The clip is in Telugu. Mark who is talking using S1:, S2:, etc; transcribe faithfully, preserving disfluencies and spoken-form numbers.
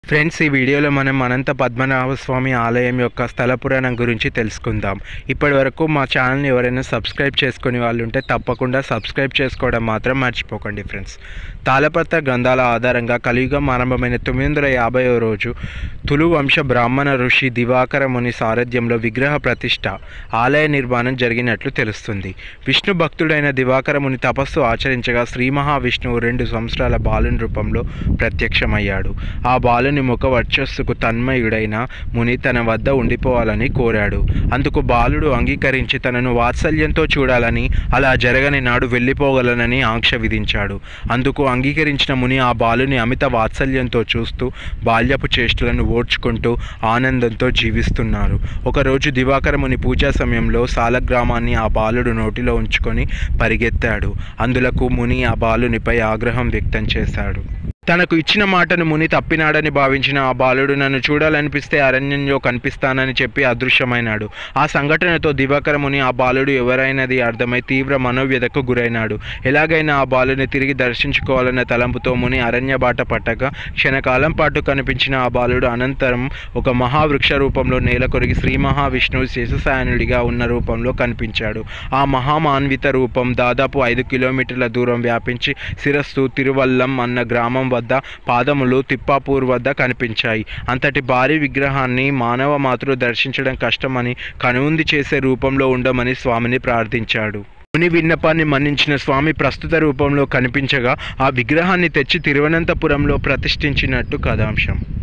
S1: ఫ్రెండ్స్, ఈ వీడియోలో మనం అనంత పద్మనాభ స్వామి ఆలయం యొక్క స్థల పురాణం గురించి తెలుసుకుందాం. ఇప్పటి వరకు మా ఛానల్ని ఎవరైనా సబ్స్క్రైబ్ చేసుకునే వాళ్ళు ఉంటే తప్పకుండా సబ్స్క్రైబ్ చేసుకోవడం మాత్రం మర్చిపోకండి ఫ్రెండ్స్. తాళపత్ర గ్రంథాల ఆధారంగా కలియుగం ఆరంభమైన తొమ్మిది వందల యాభైవ రోజు తులు వంశ బ్రాహ్మణ ఋషి దివాకర ముని సారథ్యంలో విగ్రహ ప్రతిష్ఠ, ఆలయ నిర్మాణం జరిగినట్లు తెలుస్తుంది. విష్ణు భక్తుడైన దివాకర ముని తపస్సు ఆచరించగా శ్రీ మహావిష్ణువు రెండు సంవత్సరాల బాలుని రూపంలో ప్రత్యక్షమయ్యాడు. ఆ బాలుని ముఖ వర్చస్సుకు తన్మయుడైన ముని తన వద్ద ఉండిపోవాలని కోరాడు. అందుకు బాలుడు అంగీకరించి తనను వాత్సల్యంతో చూడాలని, అలా జరగని నాడు వెళ్ళిపోగలనని ఆంక్ష విధించాడు. అందుకు అంగీకరించిన ముని ఆ బాలుని అమిత వాత్సల్యంతో చూస్తూ బాల్యపు చేష్టలను ఓర్చుకుంటూ ఆనందంతో జీవిస్తున్నారు. ఒకరోజు దివాకర ముని పూజా సమయంలో సాలగ్రామాన్ని ఆ బాలుడు నోటిలో ఉంచుకొని పరిగెత్తాడు. అందులకు ముని ఆ బాలునిపై ఆగ్రహం వ్యక్తం చేశాడు. తనకు ఇచ్చిన మాటను ముని తప్పినాడని భావించిన ఆ బాలుడు నన్ను చూడాలనిపిస్తే అరణ్యంలో కనిపిస్తానని చెప్పి అదృశ్యమైనాడు. ఆ సంఘటనతో దివాకర ముని ఆ బాలుడు ఎవరైనది అర్థమై తీవ్ర మనోవ్యధకు గురైనాడు. ఎలాగైనా ఆ బాలుని తిరిగి దర్శించుకోవాలన్న తలంపుతో ముని అరణ్య బాట పట్టగా క్షణకాలం పాటు కనిపించిన ఆ బాలుడు అనంతరం ఒక మహావృక్ష రూపంలో నేల కొరిగి శ్రీ మహావిష్ణువు శేషసాయనుడిగా ఉన్న రూపంలో కనిపించాడు. ఆ మహామాన్విత రూపం దాదాపు ఐదు కిలోమీటర్ల దూరం వ్యాపించి శిరస్సు తిరువల్లం అన్న గ్రామం వద్ద, పాదములు తిప్పాపూర్ వద్ద కనిపించాయి. అంతటి భారీ విగ్రహాన్ని మానవ మాతృ దర్శించడం కష్టమని కనుంది చేసే రూపంలో ఉండమని స్వామిని ప్రార్థించాడు. ముని విన్నపాన్ని మన్నించిన స్వామి ప్రస్తుత రూపంలో కనిపించగా ఆ విగ్రహాన్ని తెచ్చి తిరువనంతపురంలో ప్రతిష్ఠించినట్టు కథాంశం.